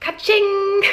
Katsching!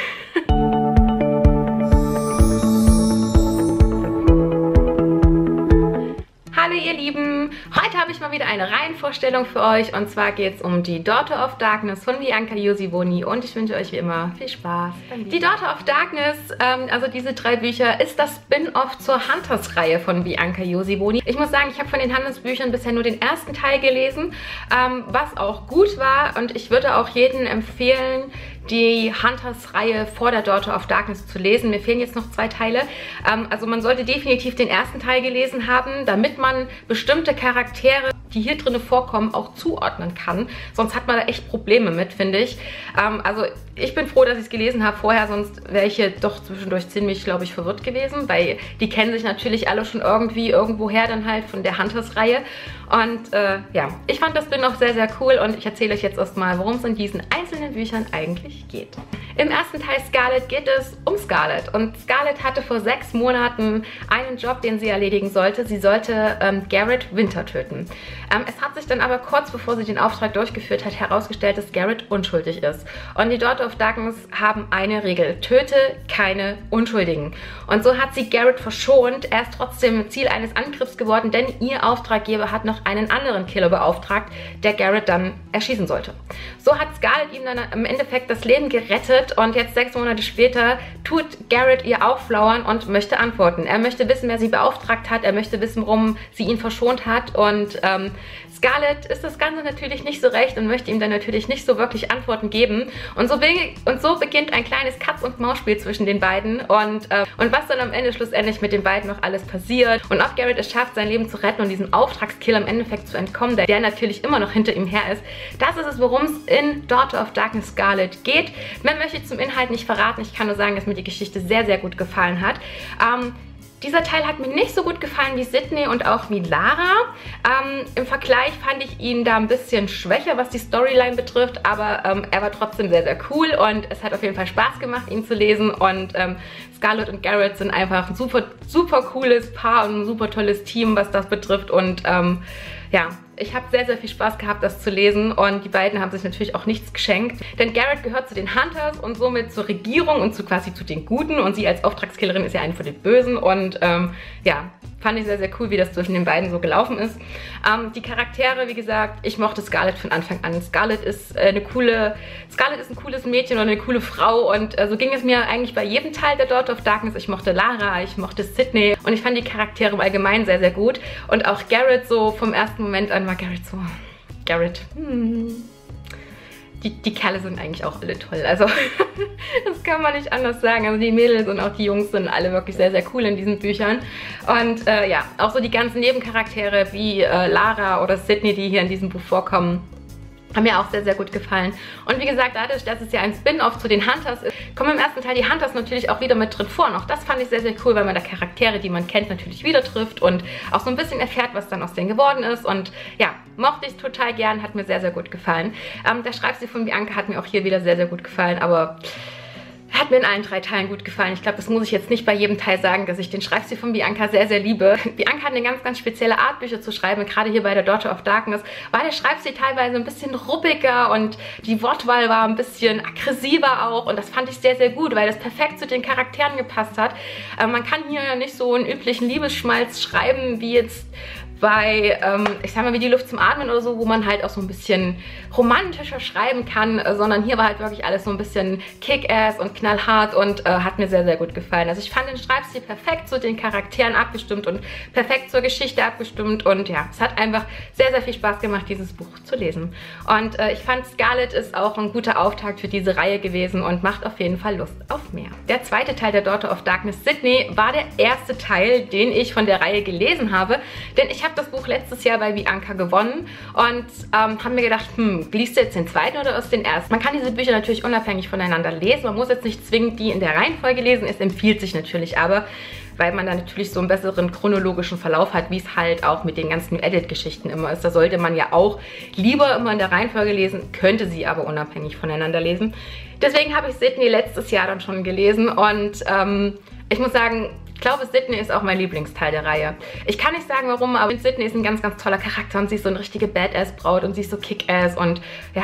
Hallo ihr Lieben! Heute habe ich mal wieder eine Reihenvorstellung für euch und zwar geht es um die Daughter of Darkness von Bianca Yosivoni und ich wünsche euch wie immer viel Spaß. Die Daughter of Darkness, also diese 3 Bücher, ist das Spin-off zur Hunters-Reihe von Bianca Yosivoni. Ich muss sagen, ich habe von den Hunters-Büchern bisher nur den ersten Teil gelesen, was auch gut war und ich würde auch jedem empfehlen, die Hunters-Reihe vor der Daughter of Darkness zu lesen. Mir fehlen jetzt noch 2 Teile. Also man sollte definitiv den ersten Teil gelesen haben, damit man bestimmte Charaktere, die hier drin vorkommen, auch zuordnen kann. Sonst hat man da echt Probleme mit, finde ich. Also ich bin froh, dass ich es gelesen habe vorher, sonst wäre ich hier doch zwischendurch ziemlich, glaube ich, verwirrt gewesen, weil die kennen sich natürlich alle schon irgendwie irgendwoher dann halt von der Hunters-Reihe. Und ja, ich fand das Spin auch sehr, sehr cool und ich erzähle euch jetzt erstmal, worum es in diesen einzelnen Büchern eigentlich geht. Im ersten Teil Scarlet geht es um Scarlet und Scarlet hatte vor 6 Monaten einen Job, den sie erledigen sollte. Sie sollte Garrett Winter töten. Es hat sich dann aber kurz bevor sie den Auftrag durchgeführt hat, herausgestellt, dass Garrett unschuldig ist. Und die Daughter of Darkness haben eine Regel: Töte keine Unschuldigen. Und so hat sie Garrett verschont. Er ist trotzdem Ziel eines Angriffs geworden, denn ihr Auftraggeber hat noch einen anderen Killer beauftragt, der Garrett dann erschießen sollte. So hat Scarlet ihm dann im Endeffekt das Leben gerettet und jetzt 6 Monate später tut Garrett ihr auflauern und möchte antworten. Er möchte wissen, wer sie beauftragt hat, er möchte wissen, warum sie ihn verschont hat und Scarlet ist das Ganze natürlich nicht so recht und möchte ihm dann natürlich nicht so wirklich Antworten geben. Und so beginnt ein kleines Katz-und-Maus-Spiel zwischen den beiden und was dann am Ende schlussendlich mit den beiden noch alles passiert und ob Garrett es schafft, sein Leben zu retten und diesem Auftragskiller im Endeffekt zu entkommen, der natürlich immer noch hinter ihm her ist. Das ist es, worum es in Daughter of Darkness Scarlet geht. Mehr möchte ich zum Inhalt nicht verraten. Ich kann nur sagen, dass mir die Geschichte sehr, sehr gut gefallen hat. Dieser Teil hat mir nicht so gut gefallen wie Sydney und auch wie Lara. Im Vergleich fand ich ihn da ein bisschen schwächer, was die Storyline betrifft, aber er war trotzdem sehr, sehr cool und es hat auf jeden Fall Spaß gemacht, ihn zu lesen und Scarlet und Garrett sind einfach ein super, super cooles Paar und ein super tolles Team, was das betrifft und ja, ich habe sehr, sehr viel Spaß gehabt, das zu lesen und die beiden haben sich natürlich auch nichts geschenkt, denn Garrett gehört zu den Hunters und somit zur Regierung und quasi zu den Guten und sie als Auftragskillerin ist ja eine von den Bösen und ja, fand ich sehr, sehr cool, wie das zwischen den beiden so gelaufen ist. Die Charaktere, wie gesagt, ich mochte Scarlet von Anfang an. Scarlet ist ein cooles Mädchen und eine coole Frau und so ging es mir eigentlich bei jedem Teil der Daughter of Darkness. Ich mochte Lara, ich mochte Sydney und ich fand die Charaktere im Allgemeinen sehr, sehr gut. Und auch Garrett so vom ersten Moment an war Garrett so, Die Kerle sind eigentlich auch alle toll, also das kann man nicht anders sagen. Also die Mädels und auch die Jungs sind alle wirklich sehr, sehr cool in diesen Büchern. Und ja, auch so die ganzen Nebencharaktere wie Lara oder Sydney, die hier in diesem Buch vorkommen, haben mir auch sehr, sehr gut gefallen. Und wie gesagt, dadurch, dass es ja ein Spin-off zu den Hunters ist, kommen im ersten Teil die Hunters natürlich auch wieder mit drin vor. Und auch das fand ich sehr, sehr cool, weil man da Charaktere, die man kennt, natürlich wieder trifft und auch so ein bisschen erfährt, was dann aus denen geworden ist. Und ja, mochte ich total gern, hat mir sehr, sehr gut gefallen. Der Schreibstil von Bianca hat mir auch hier wieder sehr, sehr gut gefallen, aber hat mir in allen 3 Teilen gut gefallen. Ich glaube, das muss ich jetzt nicht bei jedem Teil sagen, dass ich den Schreibstil von Bianca sehr, sehr liebe. Bianca hat eine ganz, ganz spezielle Art, Bücher zu schreiben. Gerade hier bei der Daughter of Darkness war der Schreibstil teilweise ein bisschen ruppiger und die Wortwahl war ein bisschen aggressiver auch. Und das fand ich sehr, sehr gut, weil das perfekt zu den Charakteren gepasst hat. Man kann hier ja nicht so einen üblichen Liebesschmalz schreiben, wie jetzt bei, ich sag mal, wie die Luft zum Atmen oder so, wo man halt auch so ein bisschen romantischer schreiben kann, sondern hier war halt wirklich alles so ein bisschen Kick-Ass und knallhart und hat mir sehr, sehr gut gefallen. Also ich fand den Schreibstil perfekt zu den Charakteren abgestimmt und perfekt zur Geschichte abgestimmt und ja, es hat einfach sehr, sehr viel Spaß gemacht, dieses Buch zu lesen. Und ich fand, Scarlet ist auch ein guter Auftakt für diese Reihe gewesen und macht auf jeden Fall Lust auf mehr. Der zweite Teil der Daughter of Darkness, Sydney, war der erste Teil, den ich von der Reihe gelesen habe, denn ich habe das Buch letztes Jahr bei Bianca gewonnen und habe mir gedacht, liest du jetzt den zweiten oder erst den ersten? Man kann diese Bücher natürlich unabhängig voneinander lesen, man muss jetzt nicht zwingend die in der Reihenfolge lesen, es empfiehlt sich natürlich aber, weil man dann natürlich so einen besseren chronologischen Verlauf hat, wie es halt auch mit den ganzen New Edit-Geschichten immer ist. Da sollte man ja auch lieber immer in der Reihenfolge lesen, könnte sie aber unabhängig voneinander lesen. Deswegen habe ich Sydney letztes Jahr dann schon gelesen und ich muss sagen, ich glaube, Sydney ist auch mein Lieblingsteil der Reihe. Ich kann nicht sagen, warum, aber Sydney ist ein ganz, ganz toller Charakter und sie ist so eine richtige Badass-Braut und sie ist so Kick-Ass und ja,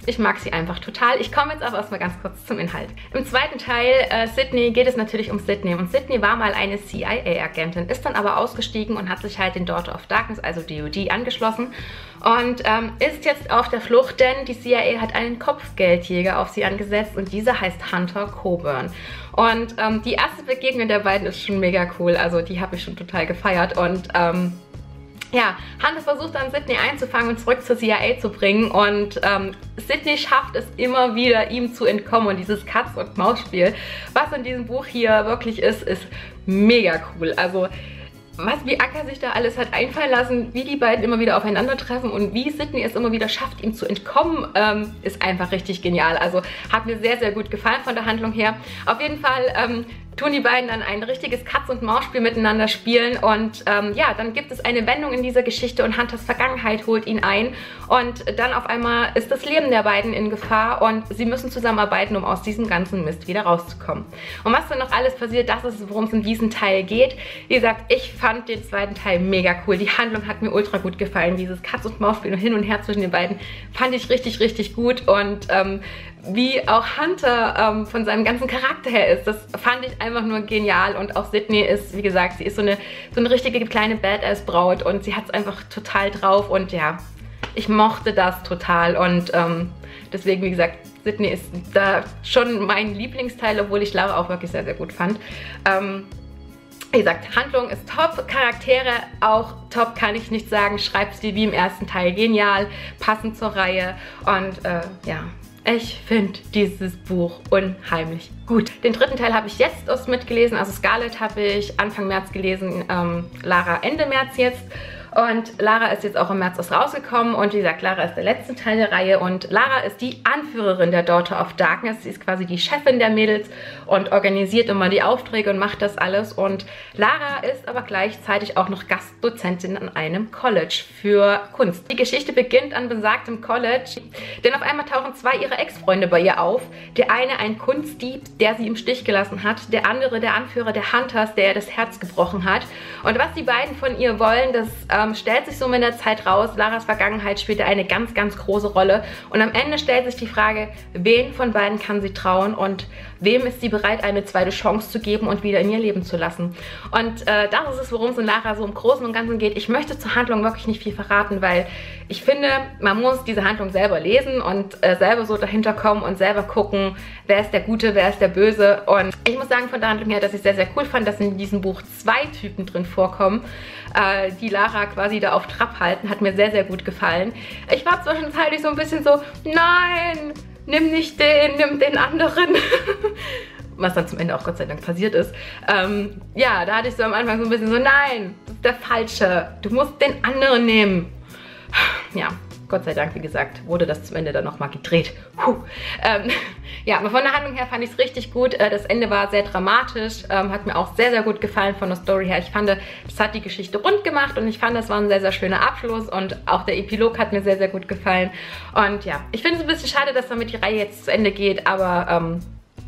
ich mag sie einfach total. Ich komme jetzt aber erstmal ganz kurz zum Inhalt. Im zweiten Teil, Sydney, geht es natürlich um Sydney. Und Sydney war mal eine CIA-Agentin, ist dann aber ausgestiegen und hat sich halt den Daughter of Darkness, also DoD, angeschlossen. Und ist jetzt auf der Flucht, denn die CIA hat einen Kopfgeldjäger auf sie angesetzt und dieser heißt Hunter Coburn. Und die erste Begegnung der beiden ist schon mega cool, also die habe ich schon total gefeiert. Und ja, Hunter versucht dann Sydney einzufangen und zurück zur CIA zu bringen und Sydney schafft es immer wieder, ihm zu entkommen. Und dieses Katz-und-Maus-Spiel, was in diesem Buch hier wirklich ist mega cool. Also wie Anka sich da alles hat einfallen lassen, wie die beiden immer wieder aufeinandertreffen und wie Sydney es immer wieder schafft, ihm zu entkommen, ist einfach richtig genial. Also hat mir sehr, sehr gut gefallen von der Handlung her. Auf jeden Fall tun die beiden dann ein richtiges Katz-und-Maus-Spiel miteinander spielen und ja, dann gibt es eine Wendung in dieser Geschichte und Hunters Vergangenheit holt ihn ein und dann auf einmal ist das Leben der beiden in Gefahr und sie müssen zusammenarbeiten, um aus diesem ganzen Mist wieder rauszukommen. Und was dann noch alles passiert, das ist, worum es in diesem Teil geht. Wie gesagt, ich fand den zweiten Teil mega cool. Die Handlung hat mir ultra gut gefallen. Dieses Katz-und-Maus-Spiel und hin und her zwischen den beiden fand ich richtig, richtig gut und wie auch Hunter von seinem ganzen Charakter her ist, das fand ich einfach nur genial und auch Sydney ist, wie gesagt, sie ist so eine richtige kleine Badass-Braut und sie hat es einfach total drauf und ja, ich mochte das total und deswegen, wie gesagt, Sydney ist da schon mein Lieblingsteil, obwohl ich Lara auch wirklich sehr, sehr gut fand. Wie gesagt, Handlung ist top, Charaktere auch top, kann ich nicht sagen, Schreibstil wie im ersten Teil genial, passend zur Reihe und ja. Ich finde dieses Buch unheimlich gut. Den dritten Teil habe ich jetzt erst mitgelesen. Also Scarlet habe ich Anfang März gelesen, Lara Ende März jetzt. Und Lara ist jetzt auch im März erst rausgekommen. Und wie gesagt, Lara ist der letzte Teil der Reihe. Und Lara ist die Anführerin der Daughter of Darkness. Sie ist quasi die Chefin der Mädels und organisiert immer die Aufträge und macht das alles. Und Lara ist aber gleichzeitig auch noch Gastdozentin an einem College für Kunst. Die Geschichte beginnt an besagtem College, denn auf einmal tauchen zwei ihrer Ex-Freunde bei ihr auf. Der eine ein Kunstdieb, der sie im Stich gelassen hat. Der andere der Anführer der Hunters, der ihr das Herz gebrochen hat. Und was die beiden von ihr wollen, das stellt sich so mit der Zeit raus. Laras Vergangenheit spielte eine ganz, ganz große Rolle. Und am Ende stellt sich die Frage, wen von beiden kann sie trauen und wem ist sie bereit, eine zweite Chance zu geben und wieder in ihr Leben zu lassen. Und das ist es, worum es in Lara so im Großen und Ganzen geht. Ich möchte zur Handlung wirklich nicht viel verraten, weil ich finde, man muss diese Handlung selber lesen und selber so dahinter kommen und selber gucken, wer ist der Gute, wer ist der Böse. Und ich muss sagen von der Handlung her, dass ich sehr, sehr cool fand, dass in diesem Buch zwei Typen drin vorkommen, die Lara quasi da auf Trab halten. Hat mir sehr, sehr gut gefallen. Ich war zwischenzeitlich so ein bisschen so, nein, nimm nicht den, nimm den anderen. Was dann zum Ende auch Gott sei Dank passiert ist. Ja, da hatte ich so am Anfang so ein bisschen so, nein, das ist der Falsche. Du musst den anderen nehmen. Ja, Gott sei Dank, wie gesagt, wurde das zum Ende dann nochmal gedreht. Ja, aber von der Handlung her fand ich es richtig gut. Das Ende war sehr dramatisch, hat mir auch sehr, sehr gut gefallen von der Story her. Ich fand, das hat die Geschichte rund gemacht und ich fand, das war ein sehr, sehr schöner Abschluss und auch der Epilog hat mir sehr, sehr gut gefallen. Und ja, ich finde es ein bisschen schade, dass damit die Reihe jetzt zu Ende geht, aber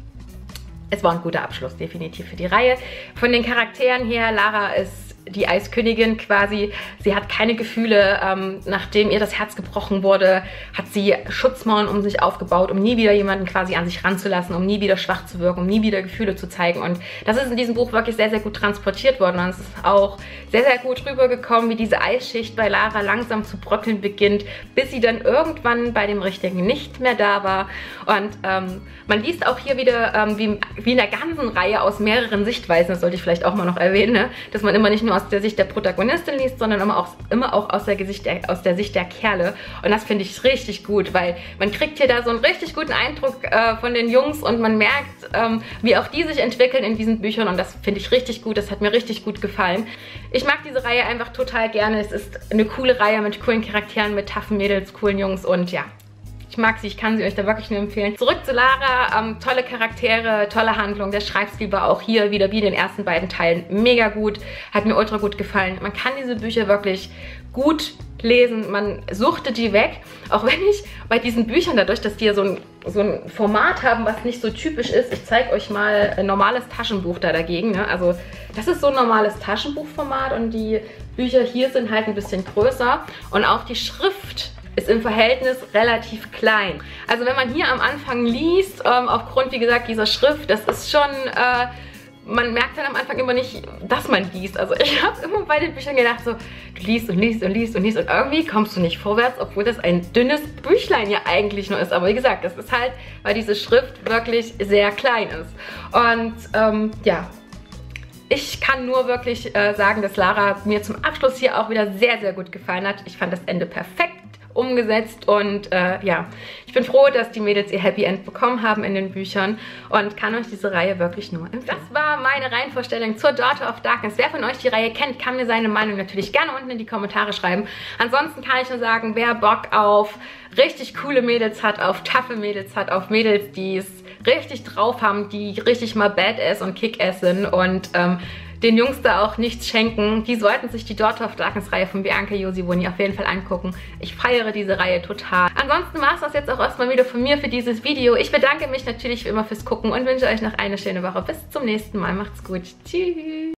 es war ein guter Abschluss, definitiv für die Reihe. Von den Charakteren her, Lara ist die Eiskönigin quasi. Sie hat keine Gefühle. Nachdem ihr das Herz gebrochen wurde, hat sie Schutzmauern um sich aufgebaut, um nie wieder jemanden quasi an sich ranzulassen, um nie wieder schwach zu wirken, um nie wieder Gefühle zu zeigen. Und das ist in diesem Buch wirklich sehr, sehr gut transportiert worden. Und es ist auch sehr, sehr gut rübergekommen, wie diese Eisschicht bei Lara langsam zu bröckeln beginnt, bis sie dann irgendwann bei dem Richtigen nicht mehr da war. Und man liest auch hier wieder, wie in der ganzen Reihe aus mehreren Sichtweisen, das sollte ich vielleicht auch mal noch erwähnen, ne? Dass man immer nicht nur aus der Sicht der Protagonistin liest, sondern immer auch aus der Sicht der Kerle. Und das finde ich richtig gut, weil man kriegt hier da so einen richtig guten Eindruck von den Jungs und man merkt, wie auch die sich entwickeln in diesen Büchern und das finde ich richtig gut, das hat mir richtig gut gefallen. Ich mag diese Reihe einfach total gerne. Es ist eine coole Reihe mit coolen Charakteren, mit taffen Mädels, coolen Jungs und ja. Ich mag sie, ich kann sie euch da wirklich nur empfehlen. Zurück zu Lara, tolle Charaktere, tolle Handlung. Der Schreibstil war auch hier wieder wie in den ersten beiden Teilen mega gut. Hat mir ultra gut gefallen. Man kann diese Bücher wirklich gut lesen. Man suchtet die weg. Auch wenn ich bei diesen Büchern, dadurch, dass die ja so ein Format haben, was nicht so typisch ist, ich zeige euch mal ein normales Taschenbuch da dagegen. Ne? Also das ist so ein normales Taschenbuchformat und die Bücher hier sind halt ein bisschen größer. Und auch die Schrift ist im Verhältnis relativ klein. Also wenn man hier am Anfang liest, aufgrund, wie gesagt, dieser Schrift, das ist schon... man merkt dann am Anfang immer nicht, dass man liest. Also ich habe immer bei den Büchern gedacht, so, du liest und liest und liest und liest und irgendwie kommst du nicht vorwärts, obwohl das ein dünnes Büchlein ja eigentlich nur ist. Aber wie gesagt, das ist halt, weil diese Schrift wirklich sehr klein ist. Und ja, ich kann nur wirklich sagen, dass Lara mir zum Abschluss hier auch wieder sehr, sehr gut gefallen hat. Ich fand das Ende perfekt umgesetzt und ja, ich bin froh, dass die Mädels ihr Happy End bekommen haben in den Büchern und kann euch diese Reihe wirklich nur empfehlen. Das war meine Reihenvorstellung zur Daughter of Darkness. Wer von euch die Reihe kennt, kann mir seine Meinung natürlich gerne unten in die Kommentare schreiben. Ansonsten kann ich nur sagen, wer Bock auf richtig coole Mädels hat, auf taffe Mädels hat, auf Mädels, die es richtig drauf haben, die richtig mal Badass und Kick-Ass sind und den Jungs da auch nichts schenken, die sollten sich die Daughter of Darkness Reihe von Bianca Josivoni auf jeden Fall angucken. Ich feiere diese Reihe total. Ansonsten war es das jetzt auch erstmal wieder von mir für dieses Video. Ich bedanke mich natürlich wie immer fürs Gucken und wünsche euch noch eine schöne Woche. Bis zum nächsten Mal. Macht's gut. Tschüss.